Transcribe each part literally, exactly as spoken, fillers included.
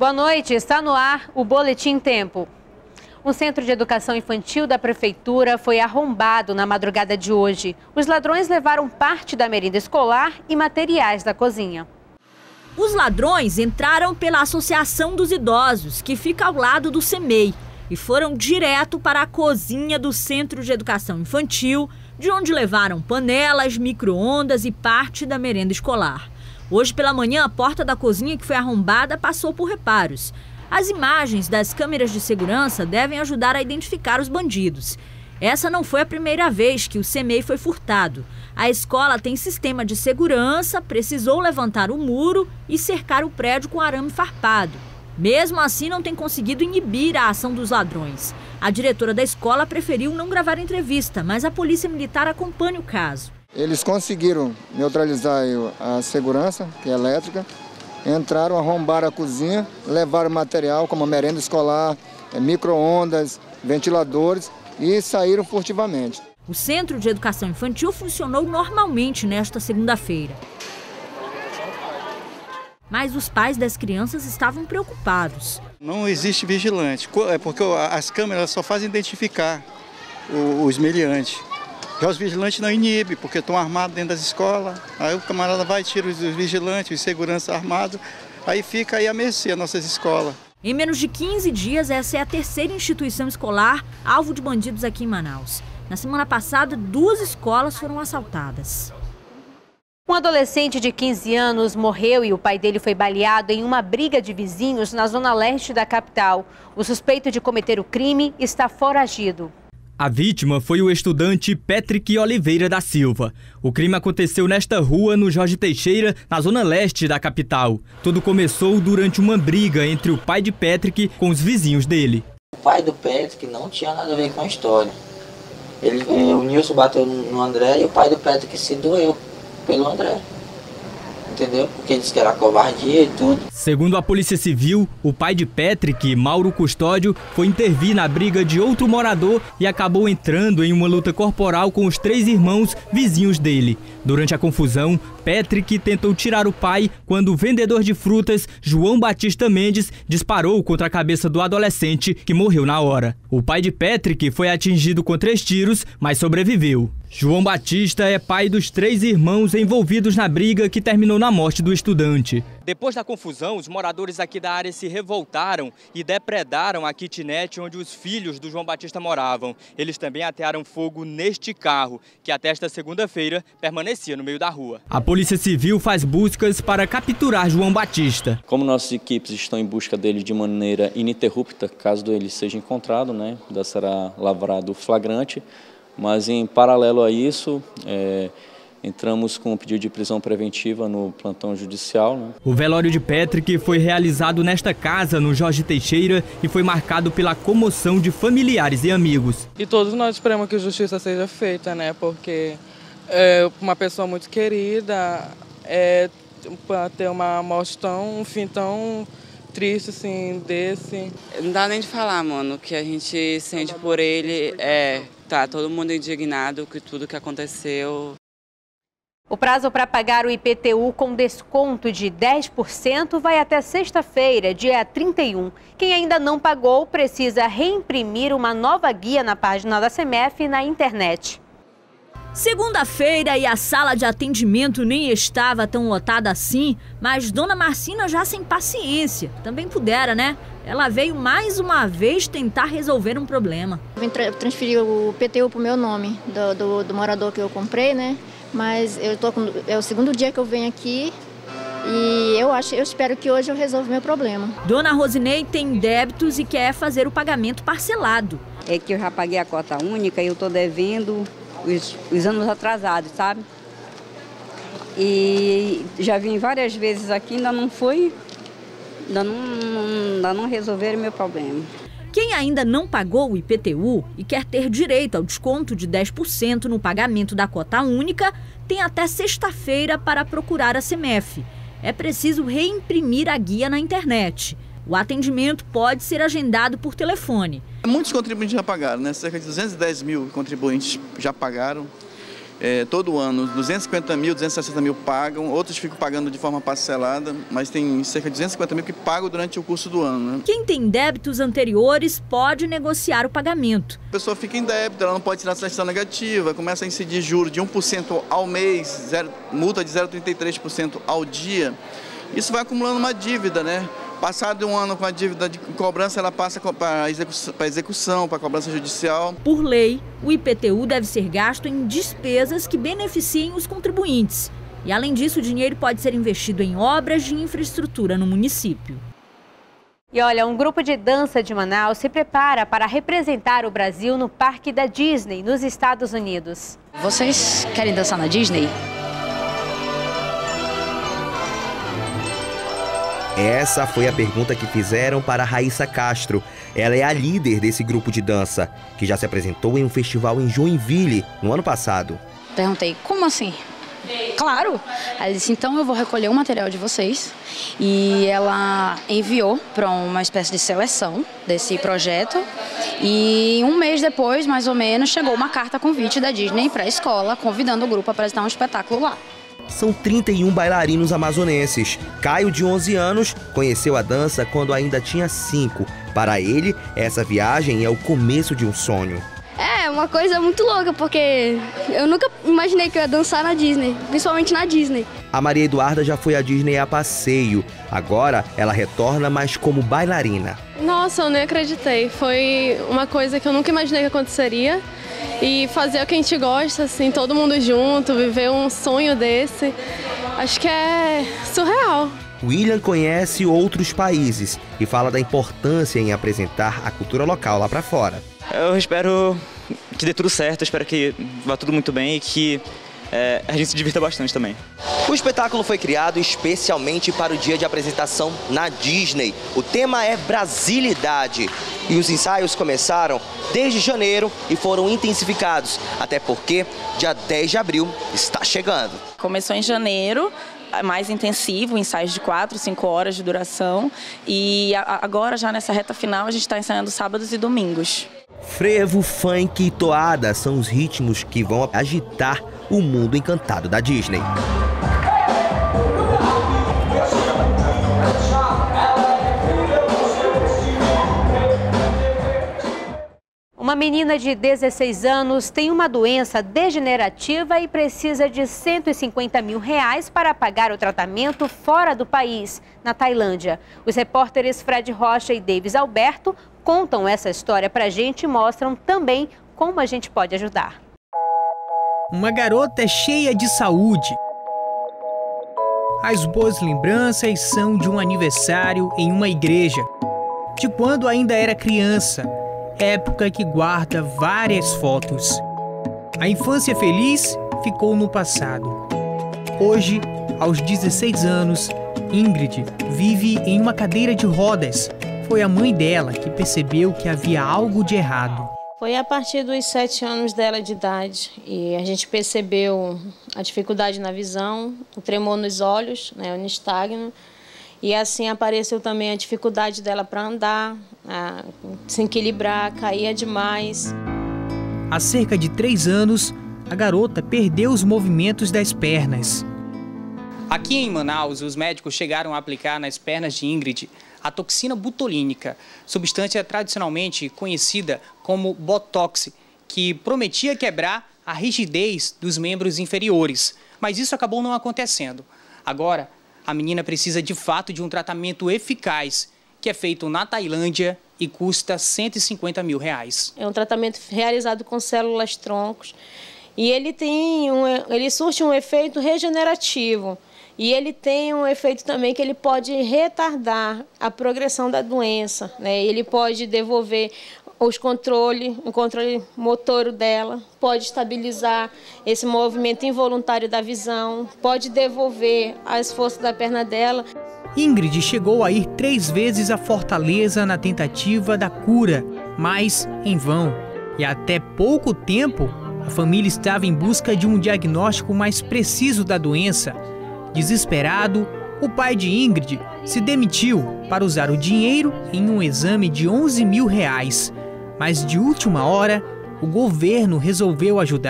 Boa noite, está no ar o Boletim Tempo. Um centro de educação infantil da prefeitura foi arrombado na madrugada de hoje. Os ladrões levaram parte da merenda escolar e materiais da cozinha. Os ladrões entraram pela Associação dos Idosos, que fica ao lado do SEMEI, e foram direto para a cozinha do Centro de Educação Infantil, de onde levaram panelas, micro-ondas e parte da merenda escolar. Hoje pela manhã, a porta da cozinha que foi arrombada passou por reparos. As imagens das câmeras de segurança devem ajudar a identificar os bandidos. Essa não foi a primeira vez que o SEMEI foi furtado. A escola tem sistema de segurança, precisou levantar o muro e cercar o prédio com arame farpado. Mesmo assim, não tem conseguido inibir a ação dos ladrões. A diretora da escola preferiu não gravar entrevista, mas a polícia militar acompanha o caso. Eles conseguiram neutralizar a segurança, que é elétrica, entraram, arrombaram a cozinha, levaram material como merenda escolar, micro-ondas, ventiladores e saíram furtivamente. O Centro de Educação Infantil funcionou normalmente nesta segunda-feira. Mas os pais das crianças estavam preocupados. Não existe vigilante, é porque as câmeras só fazem identificar os meliantes. Já os vigilantes não inibem, porque estão armados dentro das escolas. Aí o camarada vai, tira os vigilantes, os segurança armados, aí fica aí a mercê as nossas escolas. Em menos de quinze dias, essa é a terceira instituição escolar alvo de bandidos aqui em Manaus. Na semana passada, duas escolas foram assaltadas. Um adolescente de quinze anos morreu e o pai dele foi baleado em uma briga de vizinhos na zona leste da capital. O suspeito de cometer o crime está foragido. A vítima foi o estudante Patrick Oliveira da Silva. O crime aconteceu nesta rua, no Jorge Teixeira, na zona leste da capital. Tudo começou durante uma briga entre o pai de Patrick com os vizinhos dele. O pai do Patrick não tinha nada a ver com a história. Ele, o Nilson bateu no André e o pai do Patrick se doeu pelo André. Entendeu? Porque ele disse que era covardia e tudo. Segundo a Polícia Civil, o pai de Patrick, Mauro Custódio, foi intervir na briga de outro morador e acabou entrando em uma luta corporal com os três irmãos vizinhos dele. Durante a confusão, Patrick tentou tirar o pai quando o vendedor de frutas, João Batista Mendes, disparou contra a cabeça do adolescente, que morreu na hora. O pai de Patrick foi atingido com três tiros, mas sobreviveu. João Batista é pai dos três irmãos envolvidos na briga que terminou na morte do estudante. Depois da confusão, os moradores aqui da área se revoltaram e depredaram a kitnet onde os filhos do João Batista moravam. Eles também atearam fogo neste carro, que até esta segunda-feira permanecia no meio da rua. A Polícia Civil faz buscas para capturar João Batista. Como nossas equipes estão em busca dele de maneira ininterrupta, caso ele seja encontrado, né, ainda será lavrado flagrante. Mas, em paralelo a isso, é, entramos com um pedido de prisão preventiva no plantão judicial. Né? O velório de Patrick foi realizado nesta casa, no Jorge Teixeira, e foi marcado pela comoção de familiares e amigos. E todos nós esperamos que a justiça seja feita, né? Porque é uma pessoa muito querida, é, para ter uma morte tão, um fim tão triste assim, desse. Não dá nem de falar, mano, o que a gente sente por ele é... Tá todo mundo indignado com tudo que aconteceu. O prazo para pagar o I P T U com desconto de dez por cento vai até sexta-feira, dia trinta e um. Quem ainda não pagou precisa reimprimir uma nova guia na página da SEMEF na internet. Segunda-feira e a sala de atendimento nem estava tão lotada assim, mas Dona Marcina já sem paciência. Também pudera, né? Ela veio mais uma vez tentar resolver um problema. Eu vim tra transferir o I P T U para o meu nome, do, do, do morador que eu comprei, né? Mas eu tô com, é o segundo dia que eu venho aqui e eu, acho, eu espero que hoje eu resolva o meu problema. Dona Rosinei tem débitos e quer fazer o pagamento parcelado. É que eu já paguei a cota única e eu estou devendo os, os anos atrasados, sabe? E já vim várias vezes aqui, ainda não foi, ainda não, ainda não resolveram o meu problema. Quem ainda não pagou o I P T U e quer ter direito ao desconto de dez por cento no pagamento da cota única, tem até sexta-feira para procurar a SEMEF. É preciso reimprimir a guia na internet. O atendimento pode ser agendado por telefone. Muitos contribuintes já pagaram, né? Cerca de duzentos e dez mil contribuintes já pagaram. É, todo ano, duzentos e cinquenta mil, duzentos e sessenta mil pagam, outros ficam pagando de forma parcelada, mas tem cerca de duzentos e cinquenta mil que pagam durante o curso do ano. Né? Quem tem débitos anteriores pode negociar o pagamento. A pessoa fica em débito, ela não pode tirar a certidão negativa, começa a incidir juros de um por cento ao mês, zero, multa de zero vírgula trinta e três por cento ao dia. Isso vai acumulando uma dívida, né? Passado um ano com a dívida de cobrança, ela passa para execução, para execução, para cobrança judicial. Por lei, o I P T U deve ser gasto em despesas que beneficiem os contribuintes. E, além disso, o dinheiro pode ser investido em obras de infraestrutura no município. E olha, um grupo de dança de Manaus se prepara para representar o Brasil no Parque da Disney, nos Estados Unidos. Vocês querem dançar na Disney? Essa foi a pergunta que fizeram para Raíssa Castro. Ela é a líder desse grupo de dança, que já se apresentou em um festival em Joinville, no ano passado. Perguntei, como assim? Claro! Ela disse, então eu vou recolher o material de vocês. E ela enviou para uma espécie de seleção desse projeto. E um mês depois, mais ou menos, chegou uma carta convite da Disney para a escola, convidando o grupo a apresentar um espetáculo lá. São trinta e um bailarinos amazonenses. Caio, de onze anos, conheceu a dança quando ainda tinha cinco. Para ele, essa viagem é o começo de um sonho. É uma coisa muito louca, porque eu nunca imaginei que eu ia dançar na Disney, principalmente na Disney. A Maria Eduarda já foi à Disney a passeio. Agora, ela retorna, mas como bailarina. Nossa, eu nem acreditei. Foi uma coisa que eu nunca imaginei que aconteceria. E fazer o que a gente gosta, assim, todo mundo junto, viver um sonho desse, acho que é surreal. William conhece outros países e fala da importância em apresentar a cultura local lá para fora. Eu espero que dê tudo certo, eu espero que vá tudo muito bem e que é, a gente se divirta bastante também. O espetáculo foi criado especialmente para o dia de apresentação na Disney. O tema é Brasilidade e os ensaios começaram desde janeiro e foram intensificados, até porque dia dez de abril está chegando. Começou em janeiro, mais intensivo, ensaios de quatro, cinco horas de duração, e agora já nessa reta final a gente está ensaiando sábados e domingos. Frevo, funk e toada são os ritmos que vão agitar o mundo encantado da Disney. Uma menina de dezesseis anos tem uma doença degenerativa e precisa de cento e cinquenta mil reais para pagar o tratamento fora do país, na Tailândia. Os repórteres Fred Rocha e Davis Alberto contam essa história pra gente e mostram também como a gente pode ajudar. Uma garota cheia de saúde. As boas lembranças são de um aniversário em uma igreja, de quando ainda era criança, época que guarda várias fotos. A infância feliz ficou no passado. Hoje, aos dezesseis anos, Ingrid vive em uma cadeira de rodas. Foi a mãe dela que percebeu que havia algo de errado. Foi a partir dos sete anos dela de idade e a gente percebeu a dificuldade na visão, o tremor nos olhos, né, o nistagmo, e assim apareceu também a dificuldade dela para andar, a se equilibrar, caía demais. Há cerca de três anos, a garota perdeu os movimentos das pernas. Aqui em Manaus, os médicos chegaram a aplicar nas pernas de Ingrid a toxina botulínica, substância tradicionalmente conhecida como botox, que prometia quebrar a rigidez dos membros inferiores. Mas isso acabou não acontecendo. Agora, a menina precisa de fato de um tratamento eficaz, que é feito na Tailândia e custa cento e cinquenta mil reais. É um tratamento realizado com células troncos e ele, tem um, ele surte um efeito regenerativo. E ele tem um efeito também que ele pode retardar a progressão da doença, né? Ele pode devolver os controles, o controle motor dela, pode estabilizar esse movimento involuntário da visão, pode devolver as forças da perna dela. Ingrid chegou a ir três vezes à Fortaleza na tentativa da cura, mas em vão. E até pouco tempo, a família estava em busca de um diagnóstico mais preciso da doença. Desesperado, o pai de Ingrid se demitiu para usar o dinheiro em um exame de onze mil reais. Mas de última hora, o governo resolveu ajudar.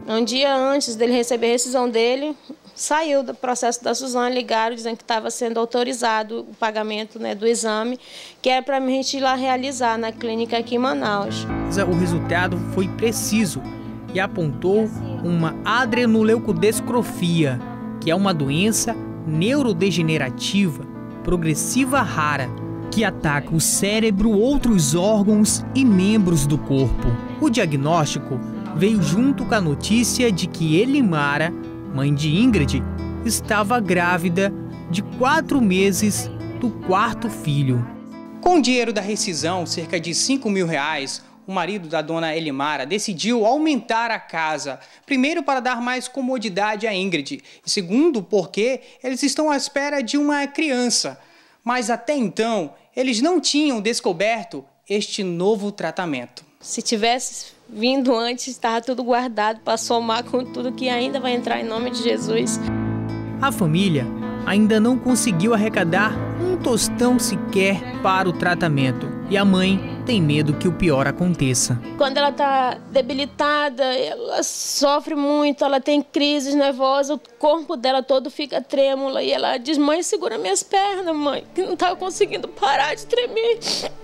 Um dia antes dele receber a rescisão dele, saiu do processo da Suzane, ligaram dizendo que estava sendo autorizado o pagamento, né, do exame, que era para a gente ir lá realizar na clínica aqui em Manaus. O resultado foi preciso e apontou uma adrenoleucodescrofia, que é uma doença neurodegenerativa progressiva rara que ataca o cérebro, outros órgãos e membros do corpo. O diagnóstico veio junto com a notícia de que Elimara, mãe de Ingrid, estava grávida de quatro meses do quarto filho. Com o dinheiro da rescisão, cerca de cinco mil reais, o marido da dona Elimara decidiu aumentar a casa. Primeiro, para dar mais comodidade a Ingrid. E segundo, porque eles estão à espera de uma criança. Mas até então, eles não tinham descoberto este novo tratamento. Se tivesse vindo antes, estava tudo guardado para somar com tudo que ainda vai entrar em nome de Jesus. A família ainda não conseguiu arrecadar um tostão sequer para o tratamento. E a mãe tem medo que o pior aconteça. Quando ela está debilitada, ela sofre muito, ela tem crises nervosas, o corpo dela todo fica trêmula. E ela diz, mãe, segura minhas pernas, mãe, que não estava conseguindo parar de tremer.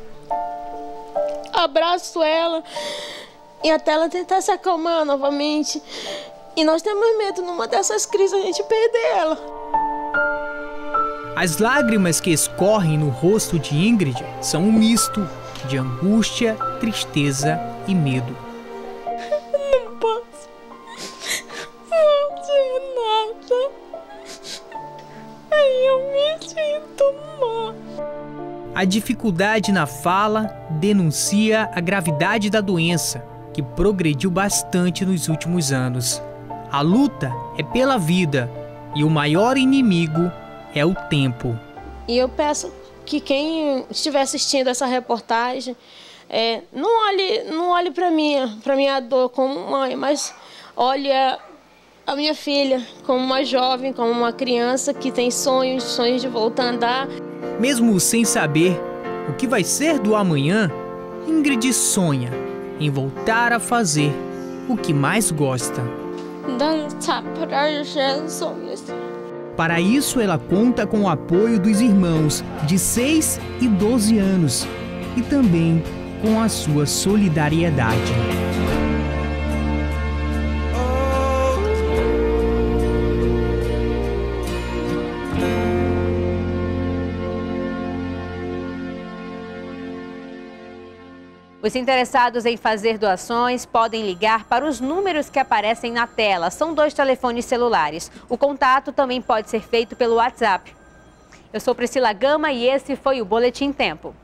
Abraço ela e até ela tentar se acalmar novamente. E nós temos medo, numa dessas crises, a gente perder ela. As lágrimas que escorrem no rosto de Ingrid são um misto de angústia, tristeza e medo. Não posso fazer nada. Aí eu me sinto mal. A dificuldade na fala denuncia a gravidade da doença, que progrediu bastante nos últimos anos. A luta é pela vida e o maior inimigo é o tempo. E eu peço que quem estiver assistindo essa reportagem é, não olhe, não olhe para minha, para minha dor como mãe, mas olhe a, a minha filha como uma jovem, como uma criança que tem sonhos, sonhos de voltar a andar. Mesmo sem saber o que vai ser do amanhã, Ingrid sonha em voltar a fazer o que mais gosta. Dançar para Jesus. Para isso, ela conta com o apoio dos irmãos de seis e doze anos e também com a sua solidariedade. Os interessados em fazer doações podem ligar para os números que aparecem na tela. São dois telefones celulares. O contato também pode ser feito pelo WhatsApp. Eu sou Priscila Gama e esse foi o Boletim Tempo.